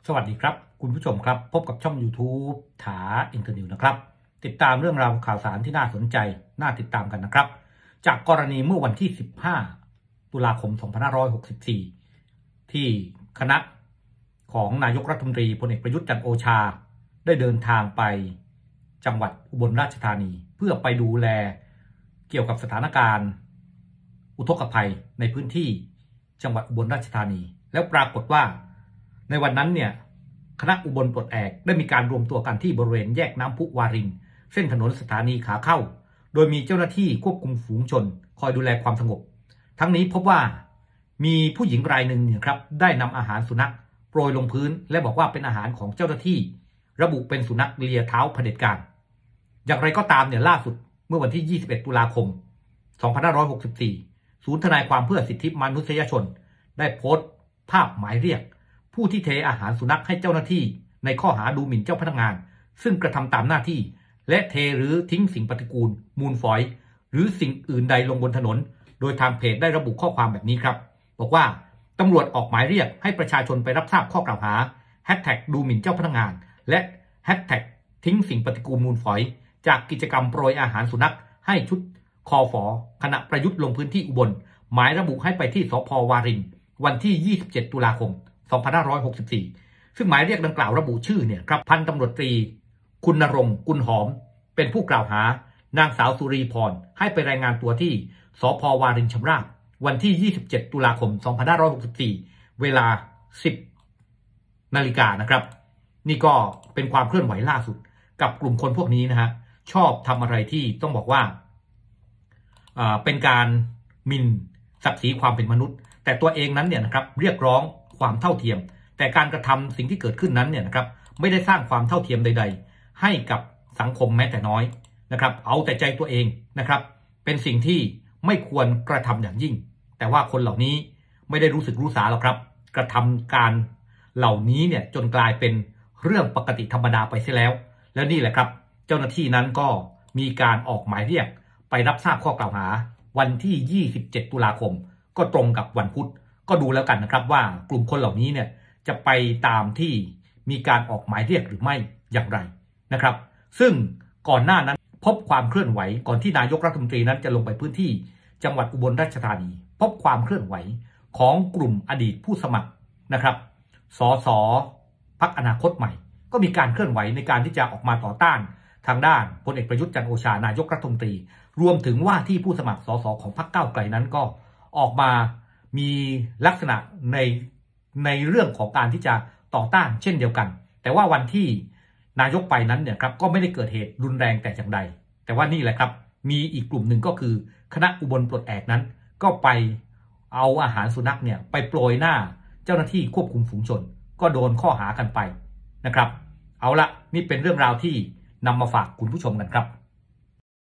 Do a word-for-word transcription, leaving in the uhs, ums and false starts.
สวัสดีครับคุณผู้ชมครับพบกับช่อง YouTube ถาอินเตอร์นิวนะครับติดตามเรื่องราวข่าวสารที่น่าสนใจน่าติดตามกันนะครับจากกรณีเมื่อวันที่สิบห้าตุลาคมสองพันห้าร้อยหกสิบสี่ที่คณะของนายกรัฐมนตรีพลเอกประยุทธ์จันทร์โอชาได้เดินทางไปจังหวัดอุบลราชธานีเพื่อไปดูแลเกี่ยวกับสถานการณ์อุทกภัยในพื้นที่จังหวัดอุบลราชธานีแล้วปรากฏว่าในวันนั้นเนี่ยคณะอุบลปลดแอกได้มีการรวมตัวกันที่บริเวณแยกน้ำพุวารินเส้นถนนสถานีขาเข้าโดยมีเจ้าหน้าที่ควบคุมฝูงชนคอยดูแลความสงบทั้งนี้พบว่ามีผู้หญิงรายหนึ่งเนี่ยครับได้นำอาหารสุนัขโปรยลงพื้นและบอกว่าเป็นอาหารของเจ้าหน้าที่ระบุเป็นสุนัขเลียเท้าเผด็จการอย่างไรก็ตามเนี่ยล่าสุดเมื่อวันที่ยี่สิบเอ็ดตุลาคมสองพันห้าร้อยหกสิบสี่ศูนย์ทนายความเพื่อสิทธิมนุษยชนได้โพสต์ภาพหมายเรียกผู้ที่เทอาหารสุนัขให้เจ้าหน้าที่ในข้อหาดูหมิ่นเจ้าพนักงานซึ่งกระทำตามหน้าที่และเทหรือทิ้งสิ่งปฏิกูลมูลฝอยหรือสิ่งอื่นใดลงบนถนนโดยทางเพจได้ระบุข้อความแบบนี้ครับบอกว่าตำรวจออกหมายเรียกให้ประชาชนไปรับทราบข้อกล่าวหาแฮชแท็กดูหมิ่นเจ้าพนักงานและแฮชแท็กทิ้งสิ่งปฏิกูลมูลฝอยจากกิจกรรมโปรยอาหารสุนัขให้ชุดคอฝอคณะประยุทธ์ลงพื้นที่อุบลหมายระบุให้ไปที่สภ.วารินวันที่ยี่สิบเจ็ดตุลาคมสองพันห้าร้อยหกสิบสี่ซึ่งหมายเรียกดังกล่าวระบุชื่อเนี่ยครับพันตำรวจตรีคุณณรงค์กุลหอมเป็นผู้กล่าวหานางสาวสุรีพรให้ไปรายงานตัวที่สภ.วารินชำราบวันที่ยี่สิบเจ็ดตุลาคมสองพันห้าร้อยหกสิบสี่เวลาสิบนาฬิกานะครับนี่ก็เป็นความเคลื่อนไหวล่าสุดกับกลุ่มคนพวกนี้นะฮะชอบทำอะไรที่ต้องบอกว่าเป็นการหมิ่นศักดิ์ศรีความเป็นมนุษย์แต่ตัวเองนั้นเนี่ยนะครับเรียกร้องความเท่าเทียมแต่การกระทำสิ่งที่เกิดขึ้นนั้นเนี่ยนะครับไม่ได้สร้างความเท่าเทียมใดๆให้กับสังคมแม้แต่น้อยนะครับเอาแต่ใจตัวเองนะครับเป็นสิ่งที่ไม่ควรกระทำอย่างยิ่งแต่ว่าคนเหล่านี้ไม่ได้รู้สึกรู้สาหรอกครับกระทำการเหล่านี้เนี่ยจนกลายเป็นเรื่องปกติธรรมดาไปเสียแล้วแล้วนี่แหละครับเจ้าหน้าที่นั้นก็มีการออกหมายเรียกไปรับทราบข้อกล่าวหาวันที่ยี่สิบเจ็ดตุลาคมก็ตรงกับวันพุธก็ดูแล้วกันนะครับว่ากลุ่มคนเหล่านี้เนี่ยจะไปตามที่มีการออกหมายเรียกหรือไม่อย่างไรนะครับซึ่งก่อนหน้านั้นพบความเคลื่อนไหวก่อนที่นายกรัฐมนตรีนั้นจะลงไปพื้นที่จังหวัดอุบลราชธานีพบความเคลื่อนไหวของกลุ่มอดีตผู้สมัครนะครับสสพรรคอนาคตใหม่ก็มีการเคลื่อนไหวในการที่จะออกมาต่อต้านทางด้านพลเอกประยุทธ์จันทร์โอชานายกรัฐมนตรีรวมถึงว่าที่ผู้สมัครสสของพรรคก้าวไกลนั้นก็ออกมามีลักษณะในในเรื่องของการที่จะต่อต้านเช่นเดียวกันแต่ว่าวันที่นายกไปนั้นเนี่ยครับก็ไม่ได้เกิดเหตุรุนแรงแต่อย่างใดแต่ว่านี่แหละครับมีอีกกลุ่มหนึ่งก็คือคณะอุบลปลดแอกนั้นก็ไปเอาอาหารสุนัขเนี่ยไปโปรยหน้าเจ้าหน้าที่ควบคุมฝูงชนก็โดนข้อหากันไปนะครับเอาละนี่เป็นเรื่องราวที่นำมาฝากคุณผู้ชมกันครับ